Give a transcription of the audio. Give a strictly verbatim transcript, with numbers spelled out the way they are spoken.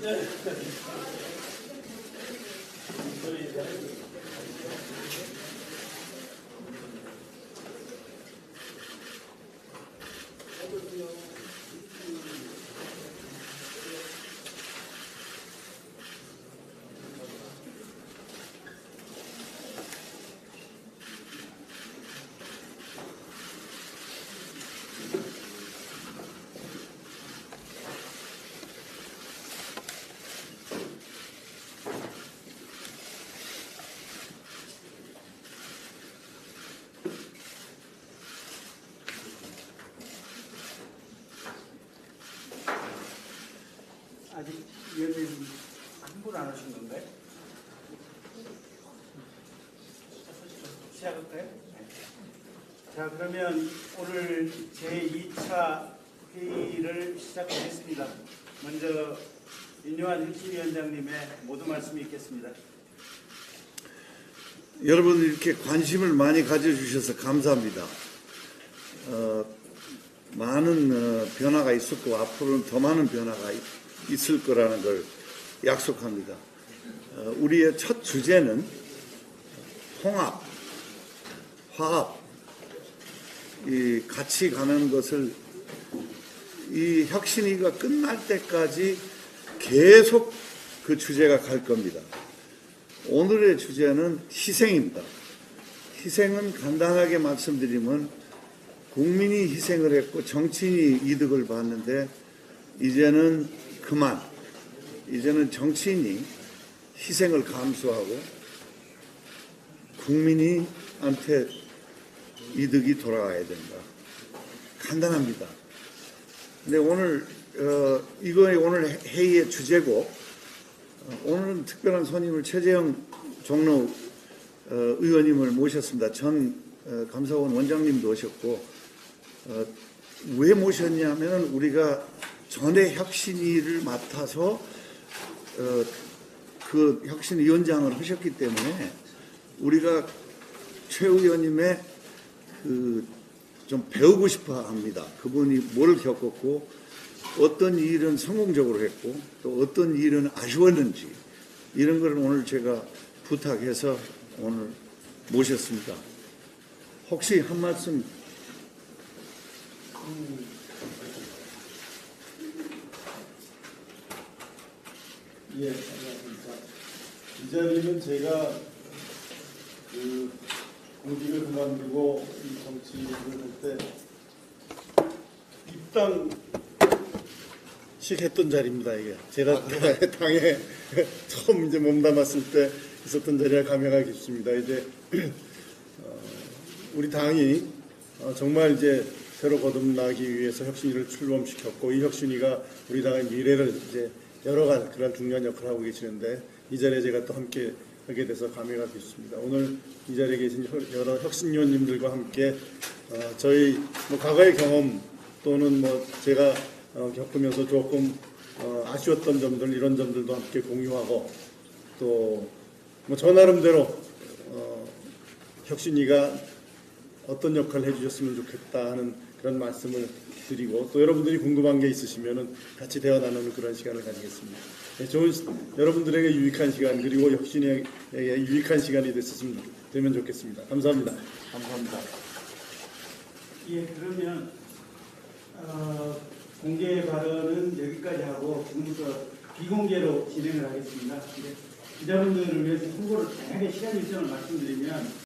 아직 위원님 한분 안 하셨는데 시작할까요? 네. 자, 그러면 오늘 제이 차 회의를 시작하겠습니다. 먼저 윤여한 혁신위원장님의 모두 말씀이 있겠습니다. 여러분 이렇게 관심을 많이 가져주셔서 감사합니다. 어, 많은 어, 변화가 있었고 앞으로는 더 많은 변화가 있을 거라는 걸 약속합니다. 어, 우리의 첫 주제는 통합, 화합, 이 같이 가는 것을 이 혁신위가 끝날 때까지 계속 그 주제가 갈 겁니다. 오늘의 주제는 희생입니다. 희생은 간단하게 말씀드리면 국민이 희생을 했고 정치인이 이득을 봤는데 이제는 그만, 이제는 정치인이 희생을 감수하고 국민이한테 이득이 돌아가야 된다. 간단합니다. 근데 오늘 어, 이거의 오늘 회의의 주제고 어, 오늘은 특별한 손님을 최재형 종로 어, 의원님을 모셨습니다. 전 어, 감사원 원장님도 오셨고 어, 왜 모셨냐면 우리가 전에 혁신위를 맡아서 어, 그 혁신위원장을 하셨기 때문에 우리가 최 의원님의 그 좀 배우고 싶어 합니다. 그분이 뭘 겪었고 어떤 일은 성공적으로 했고 또 어떤 일은 아쉬웠는지 이런 걸 오늘 제가 부탁해서 오늘 모셨습니다. 혹시 한 말씀 음, 예, 안녕하십니까. 이 자리는 제가 그 공직을 그만두고 이 정치를 할 때 입당식 했던 자리입니다. 이게 제가 아, 당에 처음 이제 몸담았을 때 있었던 자리가 감회가 깊습니다. 이제 어, 우리 당이 어, 정말 이제 새로 거듭나기 위해서 혁신위를 출범시켰고 이 혁신위가 우리 당의 미래를 이제 열어갈 그런 중요한 역할을 하고 계시는데 이 자리에 제가 또 함께 하게 돼서 감회가 깊습니다. 오늘 이 자리에 계신 여러 혁신위원님들과 함께 어, 저희 뭐 과거의 경험 또는 뭐 제가 어, 겪으면서 조금 어, 아쉬웠던 점들 이런 점들도 함께 공유하고 또 뭐 저 나름대로 어, 혁신위가 어떤 역할을 해주셨으면 좋겠다 하는 그런 말씀을 드리고 또 여러분들이 궁금한 게 있으시면은 같이 대화 나누는 그런 시간을 가지겠습니다. 네, 좋은 여러분들에게 유익한 시간 그리고 혁신에게 유익한 시간이 됐으면 되면 좋겠습니다. 감사합니다. 감사합니다. 예, 그러면 어, 공개 발언은 여기까지 하고 지금부터 비공개로 진행을 하겠습니다. 기자분들을 위해서 홍보를 다양하게 시간 일정을 말씀드리면